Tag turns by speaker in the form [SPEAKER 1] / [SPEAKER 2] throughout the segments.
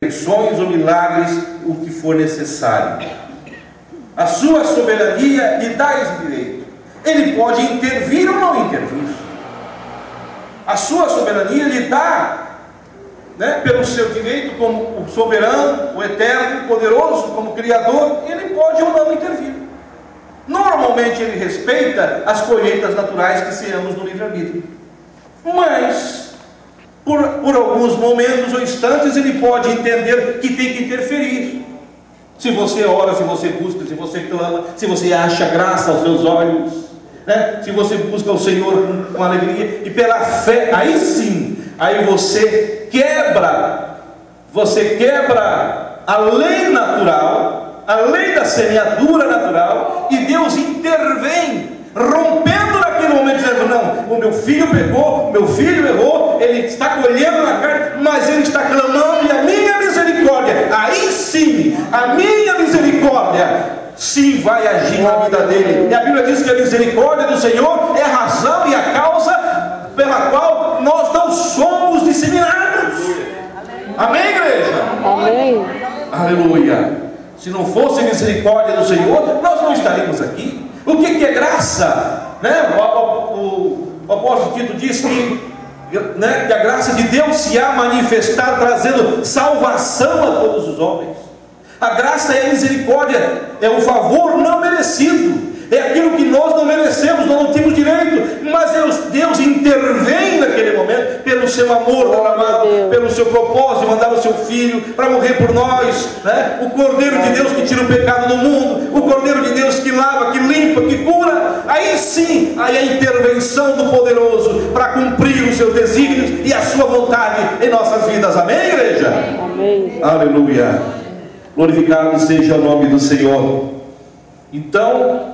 [SPEAKER 1] intervenções ou milagres, o que for necessário. A sua soberania lhe dá esse direito. Ele pode intervir ou não intervir. A sua soberania lhe dá, pelo seu direito como o soberano, o eterno, o poderoso, como criador, ele pode ou não intervir. Normalmente ele respeita as colheitas naturais que seamos no livre-arbítrio, mas por alguns momentos ou instantes ele pode entender que tem que interferir. Se você ora, se você busca, se você clama, se você acha graça aos seus olhos, se você busca o Senhor com alegria e pela fé, aí sim, aí você quebra a lei natural, a lei da semeadura natural, e Deus intervém, rompendo naquele momento, dizendo: não, o meu filho pecou, o meu filho errou, ele está colhendo na carne, mas ele está clamando, e a minha misericórdia, aí sim, a minha misericórdia sim vai agir na vida dele. E a Bíblia diz que a misericórdia do Senhor é a razão e a causa pela qual nós não somos disseminados. Amém, igreja? Amém. Aleluia. Se não fosse misericórdia do Senhor, nós não estaríamos aqui. O que é graça? O apóstolo Tito diz que a graça de Deus se há manifestar, trazendo salvação a todos os homens. A graça é a misericórdia, é o favor não merecido, é aquilo que nós não merecemos, nós não temos direito, mas Deus intervém naquele momento, pelo seu amor derramado, pelo seu propósito de mandar o seu filho para morrer por nós, o Cordeiro de Deus que tira o pecado do mundo, o Cordeiro de Deus que lava, que limpa, que cura. Aí sim, aí a intervenção do poderoso para cumprir os seus desígnios e a sua vontade em nossas vidas. Amém, igreja? Amém. Aleluia. Glorificado seja o nome do Senhor. Então,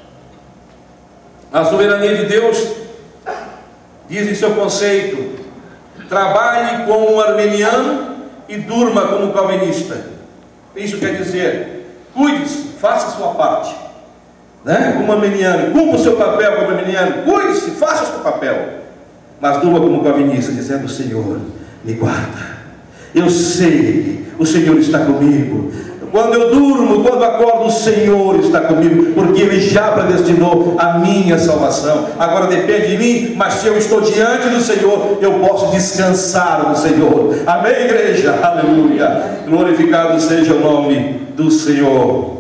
[SPEAKER 1] a soberania de Deus diz em seu conceito: trabalhe como um arminiano e durma como um calvinista. Isso quer dizer, cuide-se, faça a sua parte, como arminiano, cumpra o seu papel como arminiano, cuide-se, faça o seu papel, mas durma como calvinista, dizendo: Senhor, me guarda, eu sei, o Senhor está comigo. Quando eu durmo, quando acordo, o Senhor está comigo, porque Ele já predestinou a minha salvação. Agora depende de mim, mas se eu estou diante do Senhor, eu posso descansar no Senhor. Amém, igreja? Aleluia. Glorificado seja o nome do Senhor.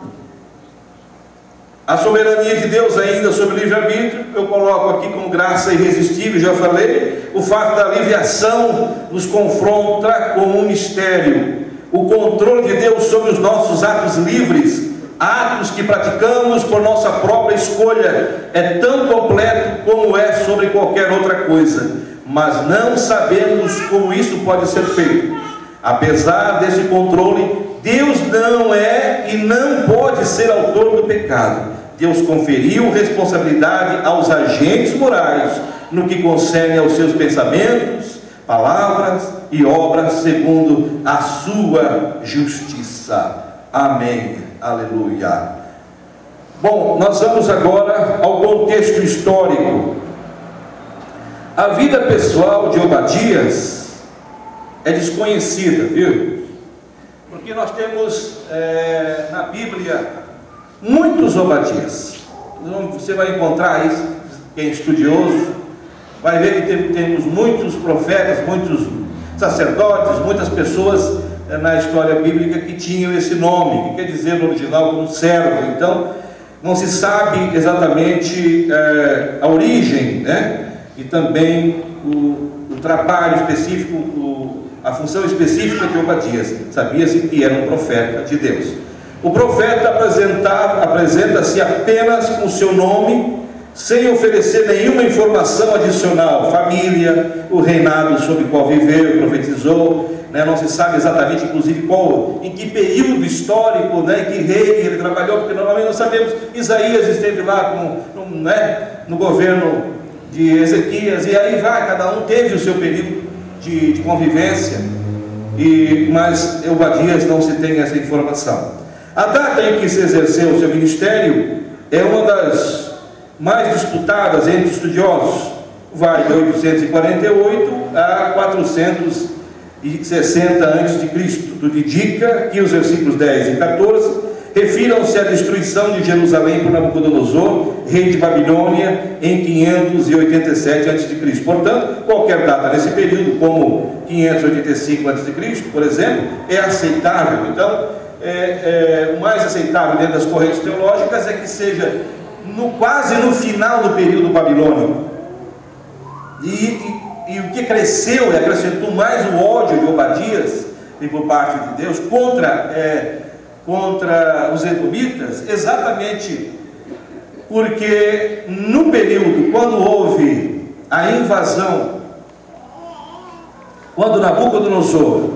[SPEAKER 1] A soberania de Deus ainda sobre o livre-arbítrio, eu coloco aqui como graça irresistível, já falei. O fato da livre-ação nos confronta com um mistério. O controle de Deus sobre os nossos atos livres, atos que praticamos por nossa própria escolha, é tão completo como é sobre qualquer outra coisa, mas não sabemos como isso pode ser feito. Apesar desse controle, Deus não é e não pode ser autor do pecado. Deus conferiu responsabilidade aos agentes morais no que concerne aos seus pensamentos, palavras e obras segundo a sua justiça. Amém. Aleluia. Bom, nós vamos agora ao contexto histórico. A vida pessoal de Obadias é desconhecida, viu? Porque nós temos na Bíblia muitos Obadias. Você vai encontrar isso, quem é estudioso vai ver que temos muitos profetas, muitos sacerdotes, muitas pessoas na história bíblica que tinham esse nome, que quer dizer no original como servo. Então não se sabe exatamente a origem, e também o trabalho específico, a função específica de Obadias. Sabia-se que era um profeta de Deus. O profeta apresenta-se apenas com o seu nome, sem oferecer nenhuma informação adicional: família, o reinado sob o qual viveu, profetizou, não se sabe exatamente, inclusive, em que período histórico, em que rei ele trabalhou, porque normalmente nós sabemos, Isaías esteve lá no governo de Ezequias, e aí vai, cada um teve o seu período de convivência, mas Obadias não se tem essa informação. A data em que se exerceu o seu ministério é uma das mais disputadas entre estudiosos, vai de 848 a 400 60 a.C. Tudo indica que os versículos 10 e 14 refiram-se à destruição de Jerusalém por Nabucodonosor, rei de Babilônia, em 587 a.C. Portanto, qualquer data nesse período, como 585 a.C., por exemplo, é aceitável. Então, o mais aceitável dentro das correntes teológicas é que seja quase no final do período babilônico. E o que cresceu e acrescentou mais o ódio de Obadias, e por parte de Deus, contra os edomitas, exatamente porque no período, quando houve a invasão, quando Nabucodonosor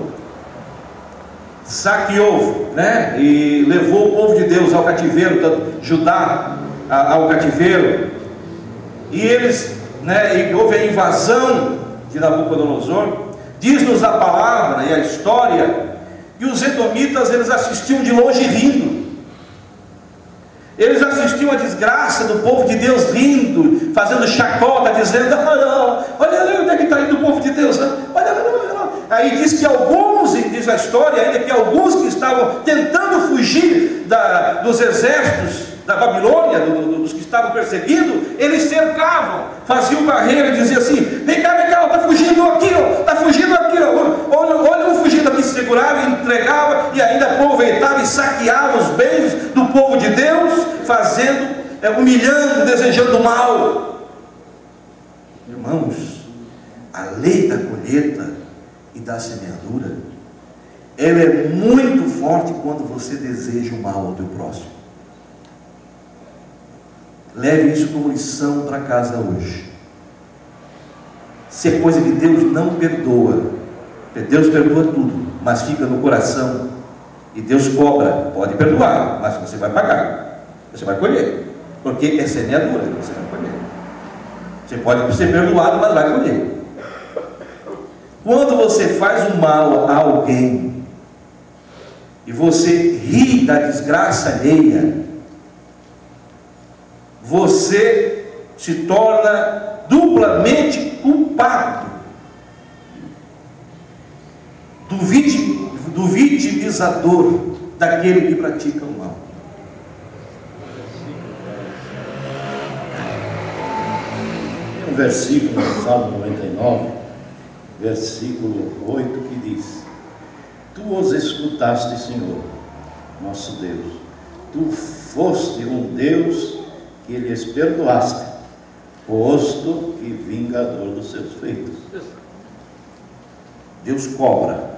[SPEAKER 1] saqueou, e levou o povo de Deus ao cativeiro, Judá ao cativeiro, e e houve a invasão de Nabucodonosor, diz-nos a palavra e a história, que os edomitas, eles assistiam de longe rindo. Eles assistiam a desgraça do povo de Deus rindo, fazendo chacota, dizendo: olha onde é que está indo o povo de Deus, olha. Aí diz que alguns, diz a história ainda, que alguns que estavam tentando fugir dos exércitos da Babilônia, dos que estavam perseguindo, eles cercavam, faziam barreira e diziam assim: vem cá, está fugindo aqui, está fugindo aqui, olha um fugindo aqui. Se segurava, entregava e ainda aproveitava e saqueava os bens do povo de Deus, fazendo, humilhando, desejando mal. Irmãos, a lei da colheita e da semeadura, ela é muito forte quando você deseja o mal ao teu próximo. Leve isso como lição para casa hoje. Se é coisa que Deus não perdoa, Deus perdoa tudo, mas fica no coração, e Deus cobra. Pode perdoar, mas você vai pagar, você vai colher, porque é semeadura, você vai colher. Você pode ser perdoado, mas vai colher. Quando você faz o mal a alguém e você ri da desgraça alheia, você se torna duplamente culpado do vitimizador, daquele que pratica o mal.
[SPEAKER 2] Tem um versículo no Salmo 99, versículo 8, que diz: Tu os escutaste, Senhor, nosso Deus, Tu foste um Deus que lhes perdoaste, posto e vingador dos seus feitos.
[SPEAKER 1] Deus cobra.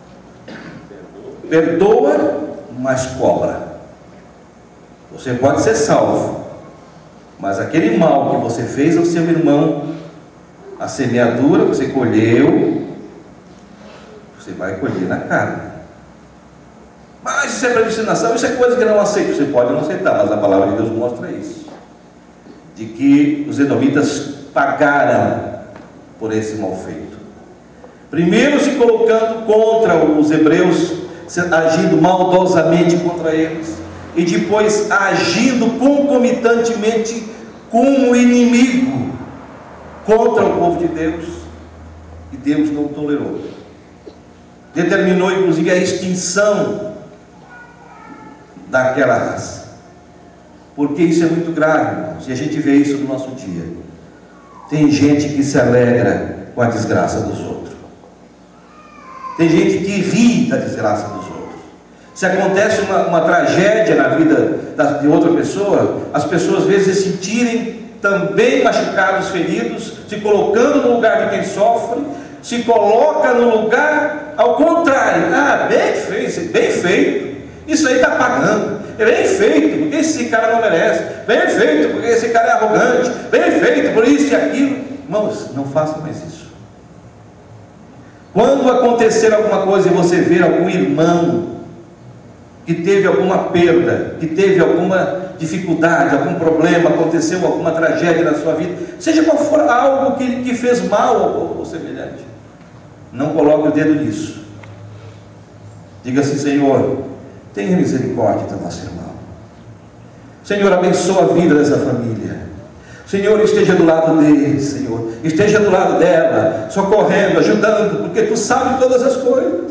[SPEAKER 1] Perdoa, mas cobra. Você pode ser salvo, mas aquele mal que você fez ao seu irmão, a semeadura que você colheu, você vai colher na carne. Mas isso é predestinação, isso é coisa que não aceito. Você pode não aceitar, mas a palavra de Deus mostra isso, de que os edomitas pagaram por esse mal feito. Primeiro se colocando contra os hebreus, agindo maldosamente contra eles, e depois agindo concomitantemente como inimigo contra o povo de Deus, e Deus não tolerou. Determinou inclusive a extinção daquela raça. Porque isso é muito grave, irmãos, e a gente vê isso no nosso dia. Tem gente que se alegra com a desgraça dos outros. Tem gente que ri da desgraça dos outros. Se acontece uma tragédia na vida de outra pessoa, as pessoas às vezes se sentirem também machucados, feridos, se colocando no lugar de quem sofre, se coloca no lugar ao contrário. Bem feito, isso aí está pagando. Bem feito, porque esse cara não merece. Bem feito, porque esse cara é arrogante. Bem feito, por isso e aquilo. Irmãos, não façam mais isso. Quando acontecer alguma coisa e você ver algum irmão que teve alguma perda, que teve alguma dificuldade, algum problema, aconteceu alguma tragédia na sua vida, seja qual for algo que fez mal ou semelhante, não coloque o dedo nisso. Diga assim: Senhor, tenha misericórdia do nosso irmão. Senhor, abençoa a vida dessa família. Senhor, esteja do lado dele, Senhor. Esteja do lado dela, socorrendo, ajudando, porque tu sabes todas as coisas.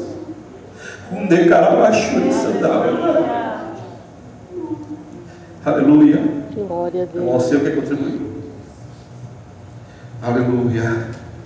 [SPEAKER 1] Aleluia.
[SPEAKER 3] Glória a Deus.
[SPEAKER 1] Irmão, você quer contribuir? Aleluia.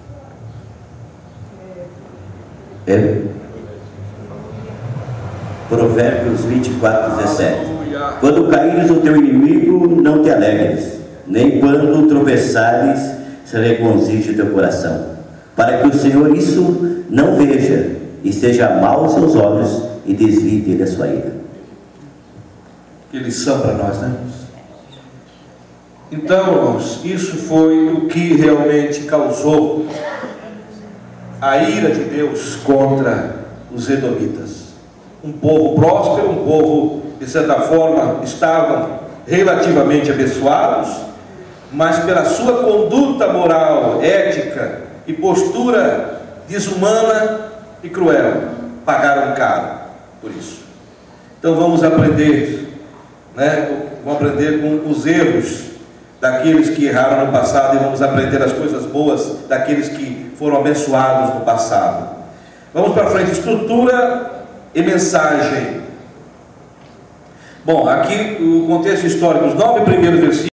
[SPEAKER 4] Provérbios 24:17. Quando caíres o teu inimigo, não te alegres, nem quando tropeçares, se regozije o teu coração, para que o Senhor isso não veja, e seja mau aos seus olhos, e desvie dele a sua ira.
[SPEAKER 1] Que lição para nós, né? Então, irmãos, isso foi o que realmente causou a ira de Deus contra os edomitas. Um povo próspero, um povo, de certa forma, estavam relativamente abençoados, mas pela sua conduta moral, ética e postura desumana e cruel, pagaram caro por isso. Então vamos aprender, né? Vamos aprender com os erros daqueles que erraram no passado e vamos aprender as coisas boas daqueles que foram abençoados no passado. Vamos para frente, estrutura e mensagem. Bom, aqui o contexto histórico, os 9 primeiros versículos